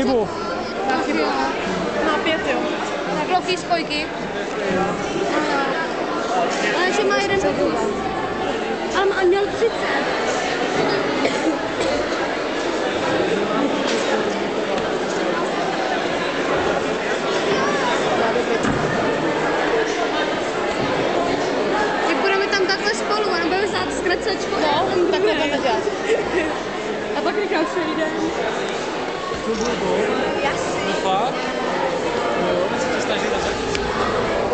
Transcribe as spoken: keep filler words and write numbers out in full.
Nebo? Tak jo. Má pět, jo. Tak loky spojky. Ale že má jeden pokus. Ale má měl třicet. My budeme tam takhle spolu, a budeme znát zkracečko. No, takhle budeme dělat. A pak někam přejdeme. To bylo to? Jasný. Fakt? Jo, musíte snažit na